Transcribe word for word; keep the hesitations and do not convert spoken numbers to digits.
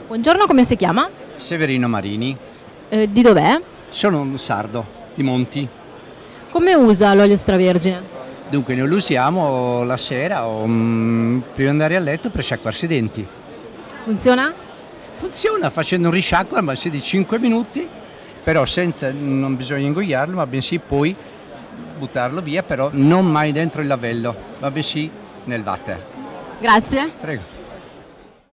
Buongiorno, come si chiama? Severino Marini, Eh, di dov'è? sono un sardo di Monti, Come usa l'olio extravergine? dunque noi lo usiamo la sera o mm, prima di andare a letto per sciacquarsi i denti. Funziona? Funziona facendo un risciacquo al massimo di cinque minuti, però senza, non bisogna ingoiarlo, ma bensì poi buttarlo via, però non mai dentro il lavello, ma bensì nel water. Grazie. Prego.